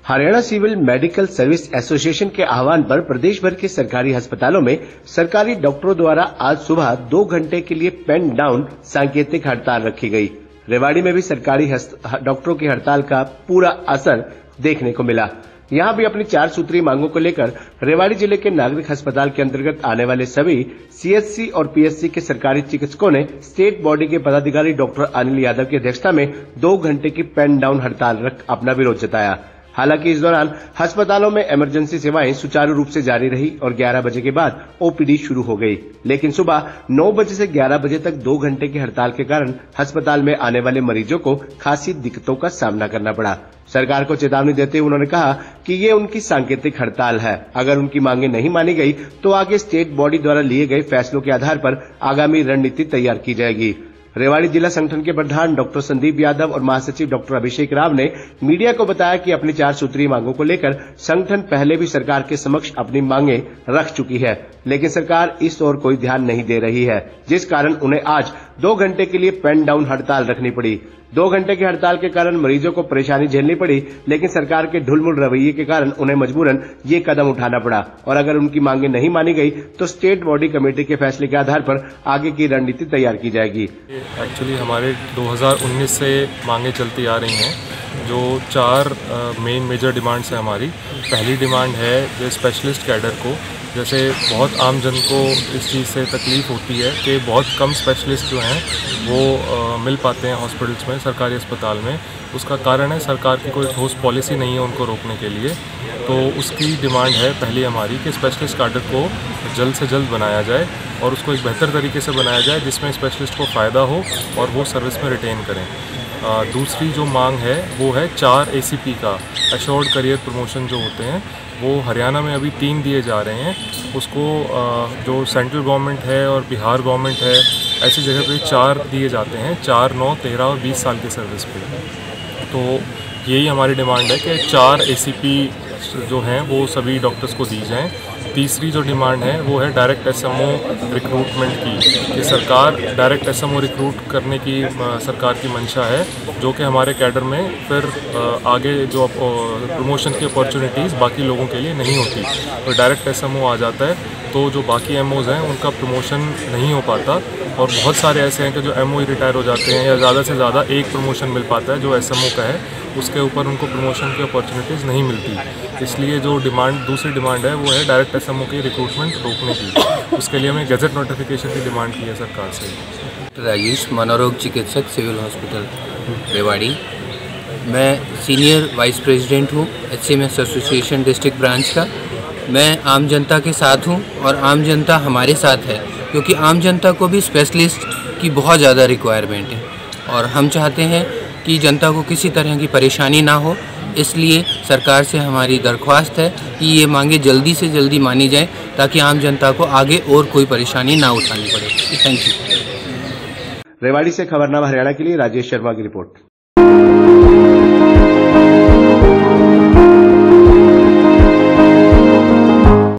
Haryana civil medical service association के आह्वान पर प्रदेश भर के सरकारी अस्पतालों में सरकारी डॉक्टरों द्वारा आज सुबह 2 घंटे के लिए पेन डाउन सांकेतिक हड़ताल रखी गई। रेवाड़ी में भी सरकारी डॉक्टरों की हड़ताल का पूरा असर देखने को मिला। यहां भी अपनी 4 सूत्रीय मांगों को लेकर रेवाड़ी जिले के नागरिक अस्पताल के अंतर्गत आने वाले सभी सीएचसी और पीएचसी के सरकारी चिकित्सकों ने स्टेट बॉडी के पदाधिकारी डॉक्टर अनिल यादव की अध्यक्षता में 2 घंटे की पेन डाउन हड़ताल रख अपना विरोध जताया। हालांकि इस दौरान अस्पतालों में इमरजेंसी सेवाएं सुचारू रूप से जारी रही और 11 बजे के बाद ओपीडी शुरू हो गई, लेकिन सुबह 9 बजे से 11 बजे तक 2 घंटे की हड़ताल के कारण अस्पताल में आने वाले मरीजों को खासी दिक्कतों का सामना करना पड़ा। सरकार को चेतावनी देते हुए उन्होंने कहा कि ये उनकी सांकेतिक हड़ताल है। अगर उनकी मांगे नहीं मानी गई तो आगे स्टेट बॉडी द्वारा लिए गए फैसलों के आधार पर आगामी रणनीति तैयार की जाएगी। रेवाड़ी जिला संगठन के प्रधान डॉक्टर संदीप यादव और महासचिव डॉक्टर अभिषेक राव ने मीडिया को बताया कि अपनी 4 सूत्रीय मांगों को लेकर संगठन पहले भी सरकार के समक्ष अपनी मांगे रख चुकी है, लेकिन सरकार इस ओर कोई ध्यान नहीं दे रही है, जिस कारण उन्हें आज 2 घंटे के लिए पेन डाउन हड़ताल रखनी पड़ी। 2 घंटे की हड़ताल के कारण मरीजों को परेशानी झेलनी पड़ी, लेकिन सरकार के ढुलमुल रवैये के कारण उन्हें मजबूरन ये कदम उठाना पड़ा और अगर उनकी मांगे नहीं मानी गई तो स्टेट बॉडी कमेटी के फैसले के आधार पर आगे की रणनीति तैयार की जाएगी। एक्चुअली हमारे 2019 से मांगे चलती आ रही हैं, जो 4 मेजर डिमांड्स हैं हमारी। पहली डिमांड है जो स्पेशलिस्ट कैडर को, जैसे बहुत आम जन को इस चीज़ से तकलीफ़ होती है कि बहुत कम स्पेशलिस्ट जो हैं वो मिल पाते हैं हॉस्पिटल्स में, सरकारी अस्पताल में। उसका कारण है सरकार की कोई ठोस पॉलिसी नहीं है उनको रोकने के लिए। तो उसकी डिमांड है पहली हमारी कि स्पेशलिस्ट कैडर को जल्द से जल्द बनाया जाए और उसको एक बेहतर तरीके से बनाया जाए जिसमें स्पेशलिस्ट को फ़ायदा हो और वो सर्विस में रिटेन करें। दूसरी जो मांग है वो है 4 ACP का, एश्योर्ड करियर प्रमोशन जो होते हैं, वो हरियाणा में अभी 3 दिए जा रहे हैं। उसको जो सेंट्रल गवर्नमेंट है और बिहार गवर्नमेंट है, ऐसी जगह पे 4 दिए जाते हैं, 4, 9, 13 और 20 साल की सर्विस पे। तो यही हमारी डिमांड है कि 4 ACP जो हैं वो सभी डॉक्टर्स को दी जाएं। तीसरी जो डिमांड है वो है डायरेक्ट SMO रिक्रूटमेंट की, कि सरकार डायरेक्ट SMO रिक्रूट करने की सरकार की मंशा है, जो कि हमारे कैडर में फिर आगे जो प्रमोशन की अपॉर्चुनिटीज़ बाकी लोगों के लिए नहीं होती। तो डायरेक्ट SMO आ जाता है तो जो बाकी MOs हैं उनका प्रमोशन नहीं हो पाता और बहुत सारे ऐसे हैं कि जो MO रिटायर हो जाते हैं या ज़्यादा से ज़्यादा एक प्रमोशन मिल पाता है जो SMO का है, उसके ऊपर उनको प्रमोशन की अपॉर्चुनिटीज़ नहीं मिलती। इसलिए जो दूसरी डिमांड है वो है डायरेक्ट SMO की रिक्रूटमेंट रोकने की। उसके लिए हमें गजट नोटिफिकेशन की डिमांड की है सरकार से। राजेश, मनोरोग चिकित्सक, सिविल हॉस्पिटल रेवाड़ी। मैं सीनियर वाइस प्रेसिडेंट हूँ HCMS एसोसिएशन डिस्ट्रिक्ट ब्रांच का। मैं आम जनता के साथ हूँ और आम जनता हमारे साथ है, क्योंकि आम जनता को भी स्पेशलिस्ट की बहुत ज़्यादा रिक्वायरमेंट है और हम चाहते हैं कि जनता को किसी तरह की परेशानी ना हो। इसलिए सरकार से हमारी दरख्वास्त है कि ये मांगे जल्दी से जल्दी मानी जाए ताकि आम जनता को आगे और कोई परेशानी ना उठानी पड़े। Thank you. रेवाड़ी से खबरनामा हरियाणा के लिए राजेश शर्मा की रिपोर्ट।